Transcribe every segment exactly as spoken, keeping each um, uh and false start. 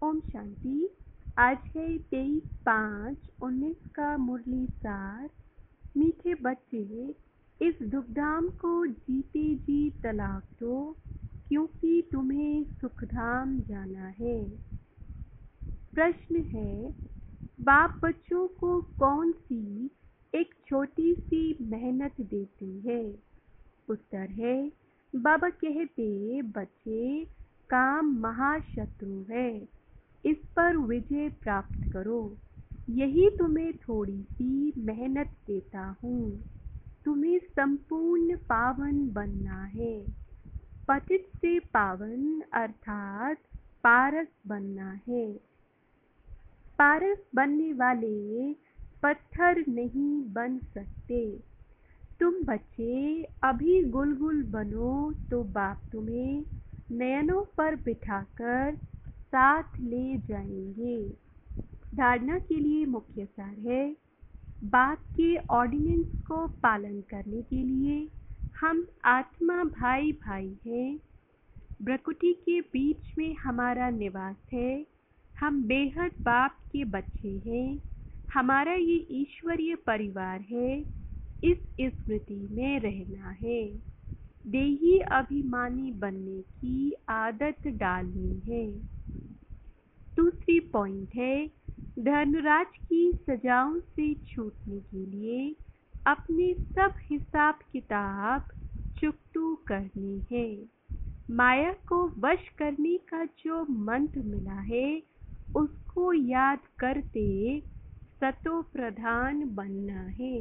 ओम शांति। आज है तेईस पाँच उन्नीस का मुरली सार। मीठे बच्चे, इस दुखधाम को जीते जी तलाक दो, क्योंकि तुम्हें सुखधाम जाना है। प्रश्न है, बाप बच्चों को कौन सी एक छोटी सी मेहनत देते हैं? उत्तर है, बाबा कहते बच्चे, काम महाशत्रु है, इस पर विजय प्राप्त करो। यही तुम्हें थोड़ी सी मेहनत देता हूँ। तुम्हें संपूर्ण पावन बनना है। पतित से पावन अर्थात पारस बनना है। पारस बनने वाले पत्थर नहीं बन सकते। तुम बच्चे अभी गुलगुल बनो तो बाप तुम्हें नयनों पर बिठाकर साथ ले जाएंगे। धारणा के लिए मुख्य सार है, बाप के ऑर्डिनेंस को पालन करने के लिए हम आत्मा भाई भाई हैं। प्रकृति के बीच में हमारा निवास है। हम बेहद बाप के बच्चे हैं। हमारा ये ईश्वरीय परिवार है। इस स्मृति में रहना है। देही अभिमानी बनने की आदत डालनी है। दूसरी पॉइंट है, धर्मराज की सजाओं से छूटने के लिए अपने सब हिसाब किताब चुकतू करनी है। माया को वश करने का जो मंत्र मिला है उसको याद करते सतो प्रधान बनना है।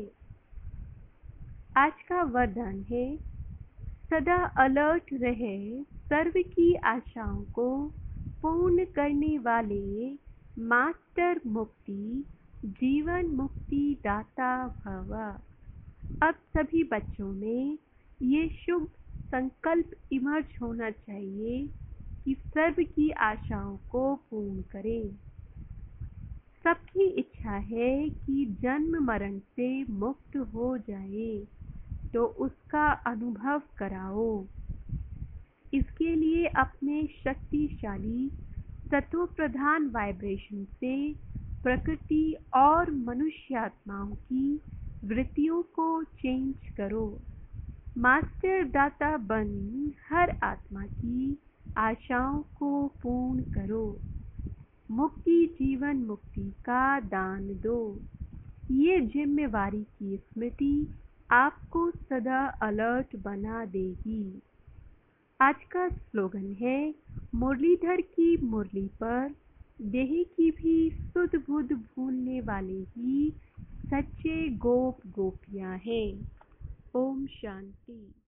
आज का वरदान है, सदा अलर्ट रहे, सर्व की आशाओं को पूर्ण करने वाले मास्टर मुक्ति जीवन मुक्ति दाता भव। अब सभी बच्चों में ये शुभ संकल्प इमर्ज होना चाहिए कि सर्व की आशाओं को पूर्ण करें। सबकी इच्छा है कि जन्म मरण से मुक्त हो जाए, तो उसका अनुभव कराओ। इसके लिए अपने शक्तिशाली सत्व प्रधान वाइब्रेशन से प्रकृति और मनुष्यात्माओं की वृत्तियों को चेंज करो। मास्टर दाता बन हर आत्मा की आशाओं को पूर्ण करो। मुक्ति जीवन मुक्ति का दान दो। ये जिम्मेवारी की स्मृति आपको सदा अलर्ट बना देगी। आज का स्लोगन है, मुरलीधर की मुरली पर देह की भी सुध बुध भूलने वाले ही सच्चे गोप गोपियां हैं। ओम शांति।